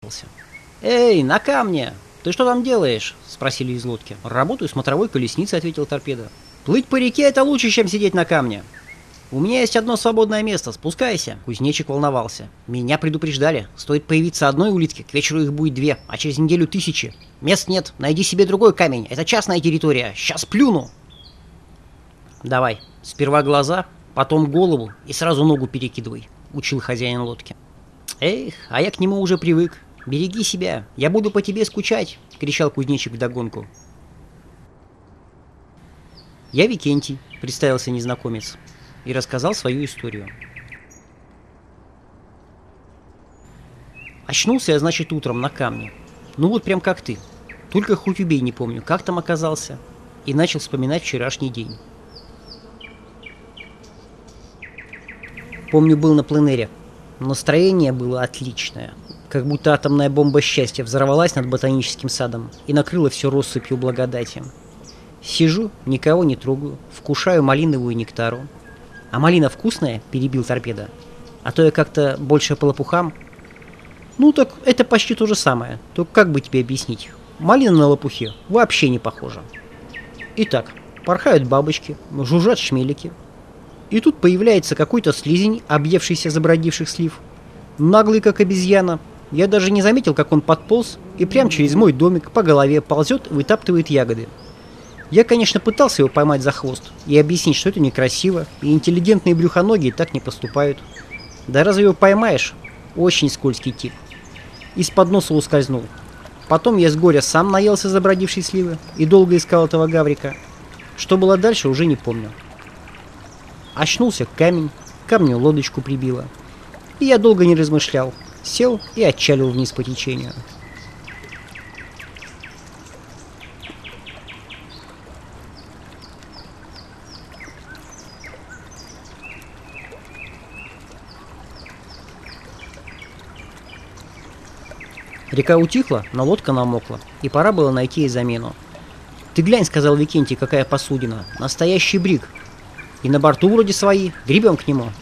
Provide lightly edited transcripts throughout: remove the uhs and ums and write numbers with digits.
«Эй, на камне! Ты что там делаешь?» – спросили из лодки. «Работаю смотровой колесницей», – ответил торпеда. «Плыть по реке – это лучше, чем сидеть на камне. У меня есть одно свободное место, спускайся». Кузнечик волновался. «Меня предупреждали. Стоит появиться одной улитке, к вечеру их будет 2, а через неделю 1000. Мест нет, найди себе другой камень, это частная территория. Сейчас плюну». «Давай, сперва глаза, потом голову и сразу ногу перекидывай», – учил хозяин лодки. «Эх, а я к нему уже привык. Береги себя, я буду по тебе скучать», – кричал кузнечик вдогонку. «Я Викентий», – представился незнакомец и рассказал свою историю. Очнулся я, значит, утром на камне. Ну вот прям как ты. Только хоть убей, не помню, как там оказался. И начал вспоминать вчерашний день. Помню, был на пленэре. Настроение было отличное. Как будто атомная бомба счастья взорвалась над ботаническим садом и накрыла все россыпью благодати. Сижу, никого не трогаю, вкушаю малиновую нектару. «А малина вкусная?» – перебил торпеда. «А то я как-то больше по лопухам». «Ну так это почти то же самое. Только как бы тебе объяснить? Малина на лопухе вообще не похожа». Итак, порхают бабочки, жужжат шмелики. И тут появляется какой-то слизень, объевшийся забродивших слив. Наглый, как обезьяна. Я даже не заметил, как он подполз и прямо через мой домик по голове ползет и вытаптывает ягоды. Я, конечно, пытался его поймать за хвост и объяснить, что это некрасиво, и интеллигентные брюхоногие так не поступают. Да разве его поймаешь? Очень скользкий тип. Из-под носа ускользнул. Потом я с горя сам наелся забродившей сливы и долго искал этого гаврика. Что было дальше, уже не помню. Очнулся камень, камню лодочку прибило. И я долго не размышлял, сел и отчалил вниз по течению. Река утихла, но лодка намокла, и пора было найти ей замену. «Ты глянь», — сказал Викентий, — «какая посудина. Настоящий бриг. И на борту вроде свои. Гребем к нему».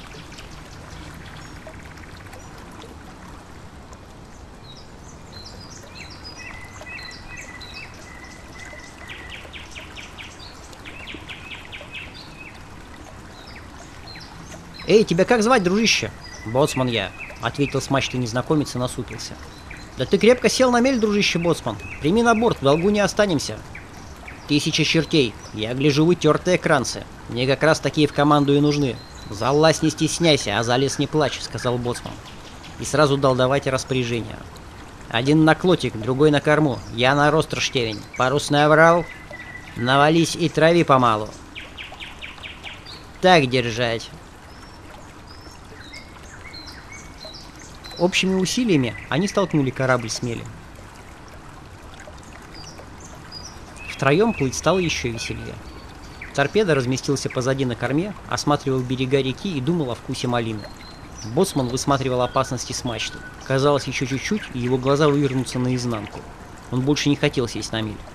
«Эй, тебя как звать, дружище?» «Боцман я», — ответил смачный незнакомец и насупился. «Да ты крепко сел на мель, дружище боцман. Прими на борт, в долгу не останемся». «1000 чертей. Я гляжу, вы тертые кранцы. Мне как раз такие в команду и нужны. Залазь, не стесняйся, а за лес не плачь», — сказал боцман. И сразу дал давайте распоряжение. «Один на клотик, другой на корму. Я на ростерштевень. Парус наврал. Навались и трави помалу. Так держать». Общими усилиями они столкнули корабль с мели. Втроем плыть стало еще веселее. Торпеда разместился позади на корме, осматривал берега реки и думал о вкусе малины. Боцман высматривал опасности с мачты. Казалось, еще чуть-чуть, и его глаза вывернутся наизнанку. Он больше не хотел сесть на мель.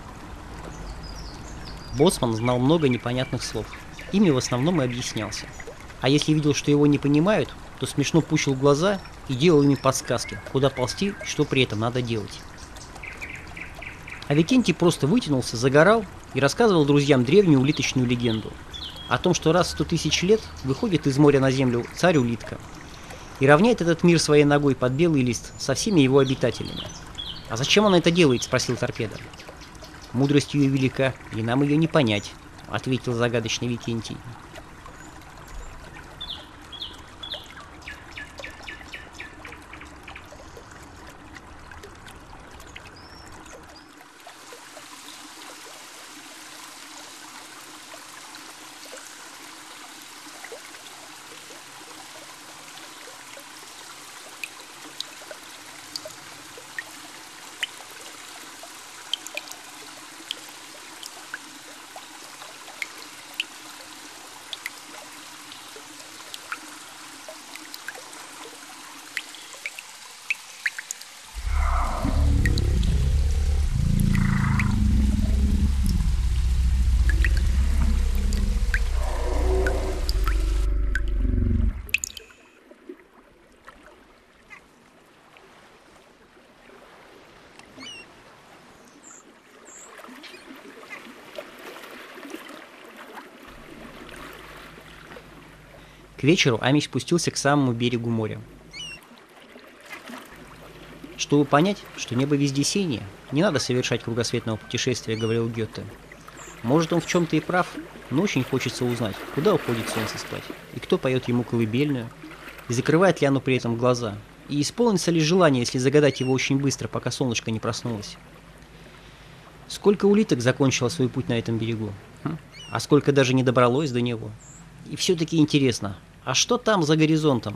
Боцман знал много непонятных слов. Ими в основном и объяснялся. А если видел, что его не понимают, то смешно пучил глаза и делал ими подсказки, куда ползти и что при этом надо делать. А Викентий просто вытянулся, загорал и рассказывал друзьям древнюю улиточную легенду о том, что раз в 100 000 лет выходит из моря на землю царь-улитка и равняет этот мир своей ногой под белый лист со всеми его обитателями. «А зачем она это делает?» — спросил торпеда. «Мудрость ее велика, и нам ее не понять», — ответил загадочный Викентий. К вечеру Амич спустился к самому берегу моря. Чтобы понять, что небо везде синее, не надо совершать кругосветного путешествия, говорил Гёте. Может, он в чем-то и прав, но очень хочется узнать, куда уходит солнце спать, и кто поет ему колыбельную, и закрывает ли оно при этом глаза, и исполнится ли желание, если загадать его очень быстро, пока солнышко не проснулось. Сколько улиток закончило свой путь на этом берегу, а сколько даже не добралось до него. И все-таки интересно, а что там за горизонтом?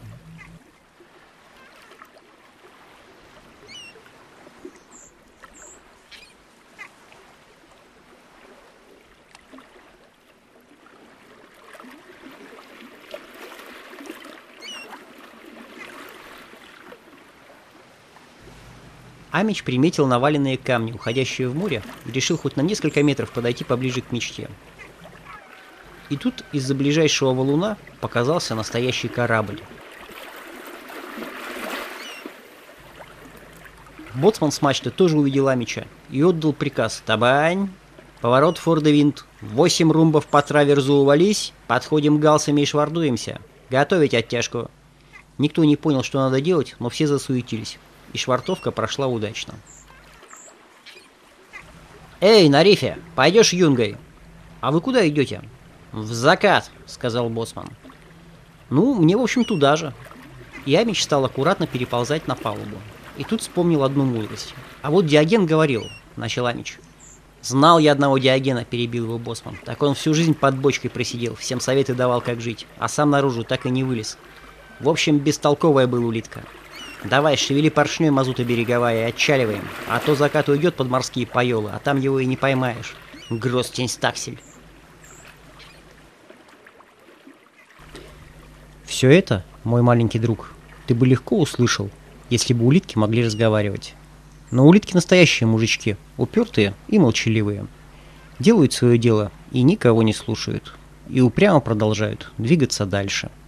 Амич приметил наваленные камни, уходящие в море, и решил хоть на несколько метров подойти поближе к мечте. И тут из-за ближайшего валуна показался настоящий корабль. Боцман с мачты тоже увидел Амича и отдал приказ: «Табань! Поворот Фордевинд! 8 румбов по траверзу увались, подходим галсами и швартуемся. Готовить оттяжку!» Никто не понял, что надо делать, но все засуетились, и швартовка прошла удачно. «Эй, на рифе, пойдешь юнгой?» «А вы куда идете?» «В закат», — сказал боцман. «Ну, мне, в общем, туда же». И Амич стал аккуратно переползать на палубу. И тут вспомнил одну мудрость. «А вот Диоген говорил», — начал Амич. «Знал я одного Диогена», — перебил его боцман. «Так он всю жизнь под бочкой просидел, всем советы давал, как жить, а сам наружу так и не вылез. В общем, бестолковая была улитка. Давай, шевели поршней, мазута береговая, и отчаливаем, а то закат уйдет под морские пайолы, а там его и не поймаешь. Гросстень-стаксель». Все это, мой маленький друг, ты бы легко услышал, если бы улитки могли разговаривать. Но улитки настоящие мужички, упертые и молчаливые. Делают свое дело и никого не слушают. И упрямо продолжают двигаться дальше.